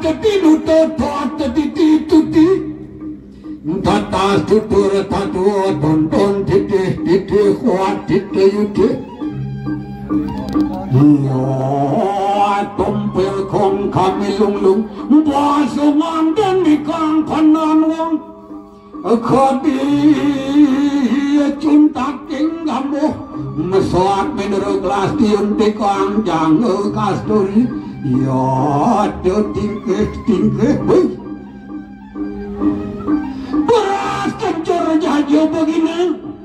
ketidu tot titi tata tutur tatu tonton titi kuat titi yuti yo tompel kong kami lung basungan dan ikang panan wong kodi cinta king kamu mesot menurut kelas tiuntik kang jang kasturi yo tingke beras kencur jajo begini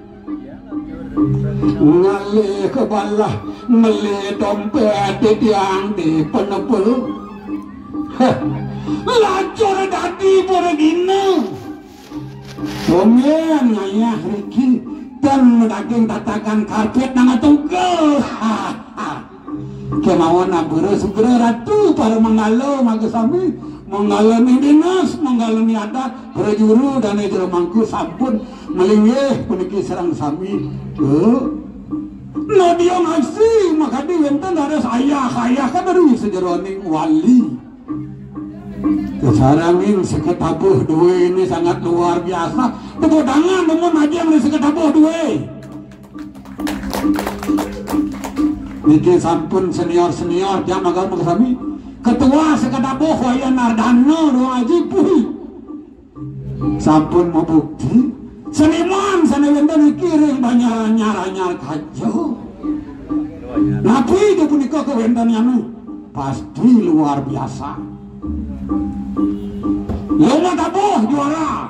ngalih kebalah ngalih dompet tiang di penepul lacur dadi begini Bomen ngayah Riki dan daging tatakan karpet nang tunggal kemauan abure segera ratu para mengalo magesami mengalo ni dinas mengalo ni adat berjuru dan itu mangku sampun melinggih puniki serang sami no dia ngasih maka di wenten ada saya kan dari sejeroning wali kesarangin seketabuh duwe ini sangat luar biasa kepodangan namun aja yang seketabuh duwe niki sampun senior jam agar mengesami ketua seketabuh wayan Nardano doa aji puhi sampun mau bukti seniman seniwenten kiring banyak nyara kacau tapi itu punika kewentannya pasti luar biasa. Lomba tabuh juara,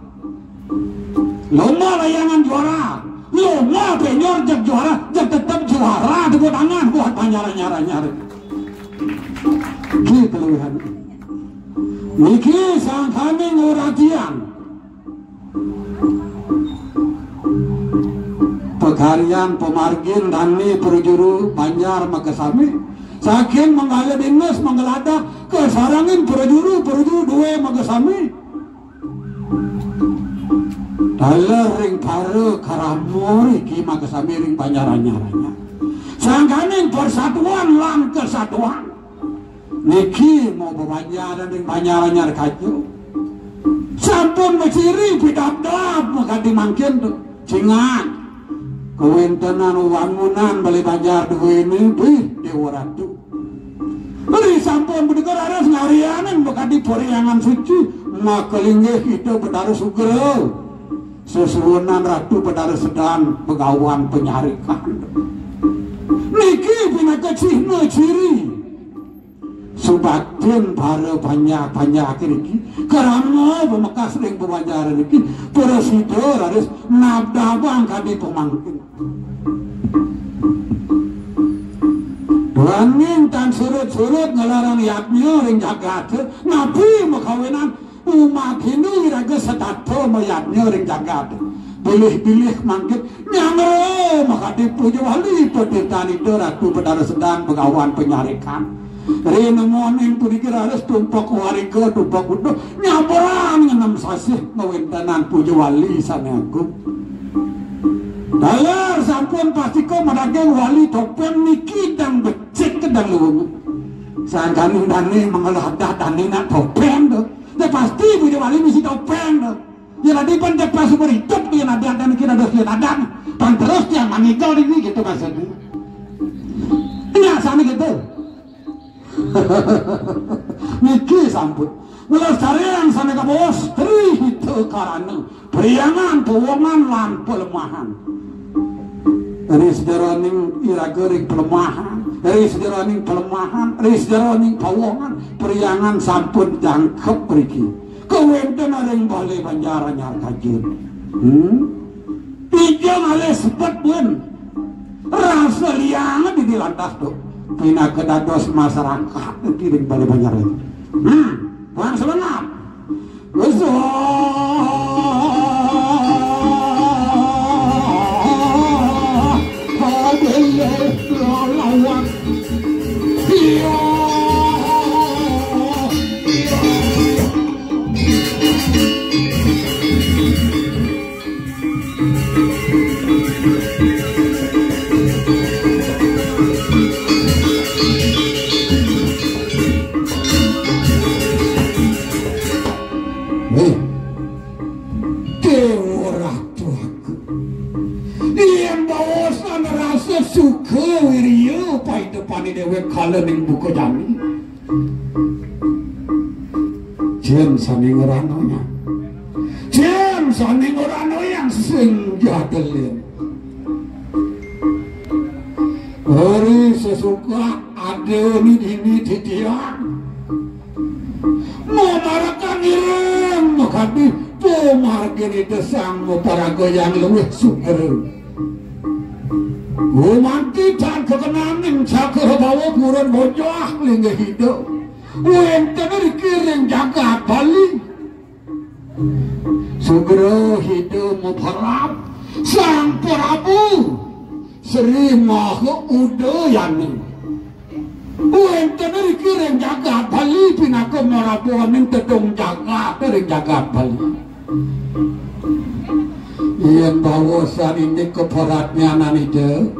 lomba layangan juara, lomba penyor jak juara, jak tetap juara tepuk tangan buat nyara. Gitu luhan. Niki sang kami nguratian. Pekarian pemargin dani perjuru Banjar Makasami. Saking mengalir dinas mengelada kesarangin perjuru dua magasami dalam ring paru karamori ki magasami ring banjaranya sangkanin persatuan lang kesatuan niki mau bebanjaran ring banjaranya kaju sampun menciri bidap-dap maka dimangkin cingat kewentenan wangunan beli banjar dua ini dewa ratu beri sampun berdekar aras ngarianan bukan di periangan suci maka linggih itu bedara sugero sesuunan ratu bedara sedan pegawan penyarikan niki bina kecihna ciri subatin para banyak kiriki karena bemekas ring pemanjaran niki presiden harus nabdabang kami pemangkin Wangin tan surut ngelarang yatnya ring jagat nabi makawinan umat Hindu iraga setato mayatnya ring jagat pilih mangkit nyamre maka dipuji wali petirtan itu ratu bedara sedang pegawan penyarikan rina moning pudikir harus tumpak warga tumpak udah nyabrang enam sasih ngawintanan puji wali sanagung dalar sampun pasti kau madageng wali topeng niki dan becek ke dalam sangkani dani mengelola dani nak topeng tuh dia pasti punya wali misi topeng tuh ya tadi pan cepat super hidup dia ada dan kita ada dia ada pan terus yang manigal ini gitu maksudnya ini asal gitu niki sampun melestarian sana ke bos tri itu karena periangan keuangan lan pelemahan dari sejaroning iragering pelemahan dari sejaroning pelemahan dari sejaroning keuangan periangan sampun jangkep periki kewenten ada yang boleh banjaranya kajun ijang ale sepet pun rasa liangan di lantas tuh pina kedados masyarakat kiring boleh banjaranya Bang sebenap jami dewek kala ning buku jami jen saning oranonya jen saning orano yang sing jadelin hari sesuka ada ini titian mau marakan ireng makanya pemargin itu sang para goyang luwih suger umanti dan kekenanin cakar bawa buran bojah lingga hidup wenten dikiring jaga balik sugero hidup muparap sang Prabu Sri Maha Udayana wenten dikiring jaga balik pinaka marapuaning tedong jaga dari jaga balik yang bawasan ini keparatnya nanite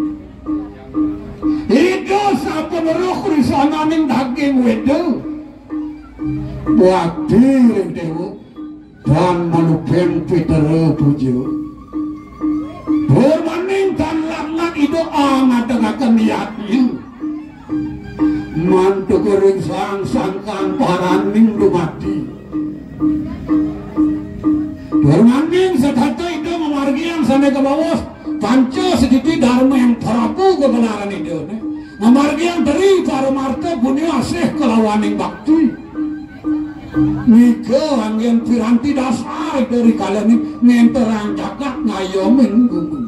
itu sampun roh risananing daging wedo wakti dewu dan manupen pitero pujo bermaning dan langat itu ngadakan niatnya mantu kering sang-sangkan paraning dumati bermaning setata itu memargian sampai ke bawah panca sedikit dharma yang Prabu kegelaran itu memargian dari para marta punya asih kelawaning bakti nika angin piranti dasar dari kalian ini ngenterang jagat ngayomin gumun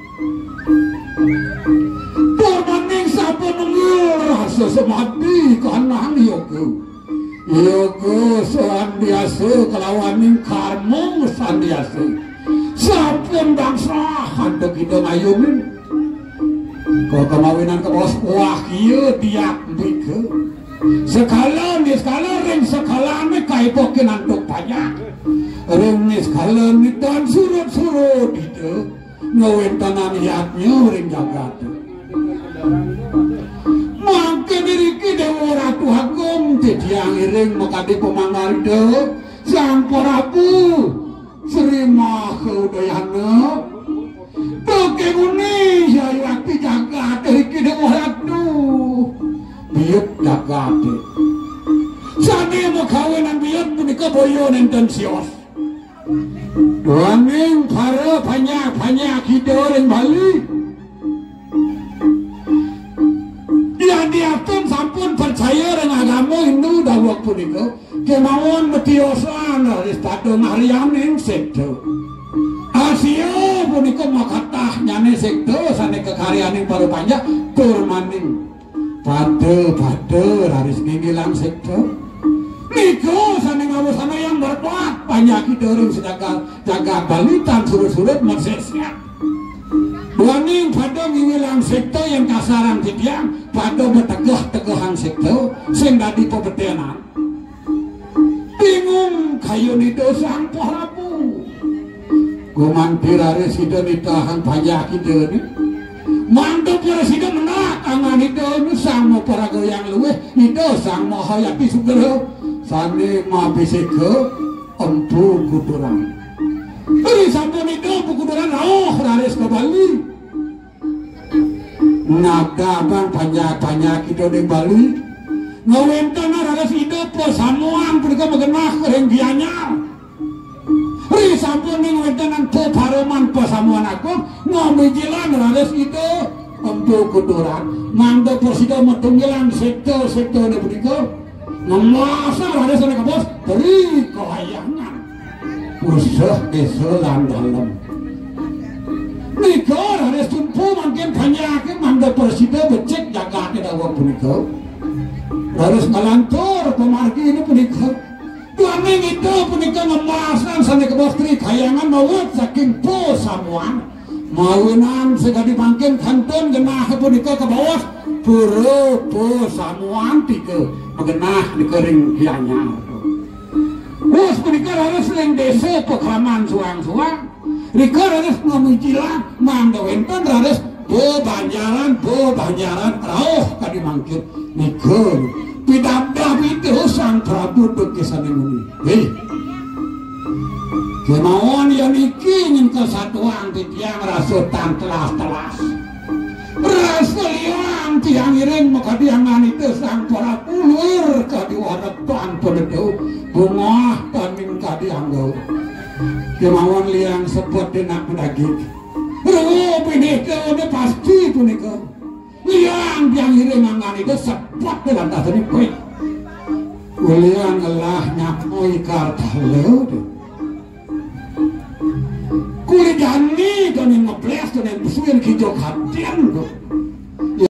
bermaning sapa nengil rasa semati kanang yogo yogo sandiasa kelawaning karmong sandiasa sampun bangsa hantu kita ngayomin ke kemawinan ke bos wah iya tiap mereka sekala ni sekala ring sekala ni kaipokin antuk banyak ring ni sekala ni dan surut-surut itu ngawentan niatnya ring jagat makin diri kita Ratu Agung tiang ring makadi pemanggar itu sang Prabu Sri Maha Udayana Toke muni ya waktu jagat dari kita Ratu biut jagat sani mau kawinan biut menikah boyo nenten sios doaning para banyak kita orang Bali diatur sampun percaya dengan agama Hindu dah waktu itu kemauan metiosan dari stado Mariam yang sekto Asia pun itu makatah nyane sekto sana kekaryaan yang baru panjang turmaning pada haris ngilang sekto Niko sana ngawu sana yang berbuat banyak kita orang sedangkan jaga balitan surut-surut mensesnya Buaning pada ngilang sekto yang kasaran tidiang pada bertegah-tegahan sekto sing dadi pebetenan bingung kayu ni dosang Prabu gumantir aris itu ditahan pajak itu ni mantu presiden menak angan itu ni sang para goyang luweh itu sang mahayati sugero sani mabisi ke empu kuduran ini sampun itu empu kuduran raris ke Bali nada bang banyak itu di Bali ngawentan raris itu po samuan pergi mengenah kerenggianya ini sampun ini ngawentan po paroman po samuan aku ngamijilan raris itu empu kuduran manda presiden metunggilan sektor ini pergi ngemasa raris ini ke bos beri kehayangan usah eselan dalam nikah harus tumpu makin banyak manda presiden becek jaga tidak waktu nikah harus ngalantur pemargi ini penikah tuaning itu penikah ngemasan sana ke bos tri kayangan mawat saking po samuan mawinan segala makin kanton genah penikah ke bawah pura po samuan tiga mengenah di kering hianya bos penikah harus sering desa pekaman suang-suang Rika harus ngamujilan mangga wenten harus bebanjaran rauh kadi mangkir nikah pidabdah itu sang Prabu Dukesan ini hei kemauan yang iki ingin kesatuan di tiang rasutan telas rasa liang tiang iring maka diangan itu sang para ulur ka diwarapan penedo bungah taning ka dianggau kemauan liang sepot denak pendaging ruh pinike udah pasti punike liang tiang iring angan itu sepot dalam dasar ini uliang Allah nyakoi kartaleu kulit jani dan yang ngeples dan yang besuin kijok hatian tuh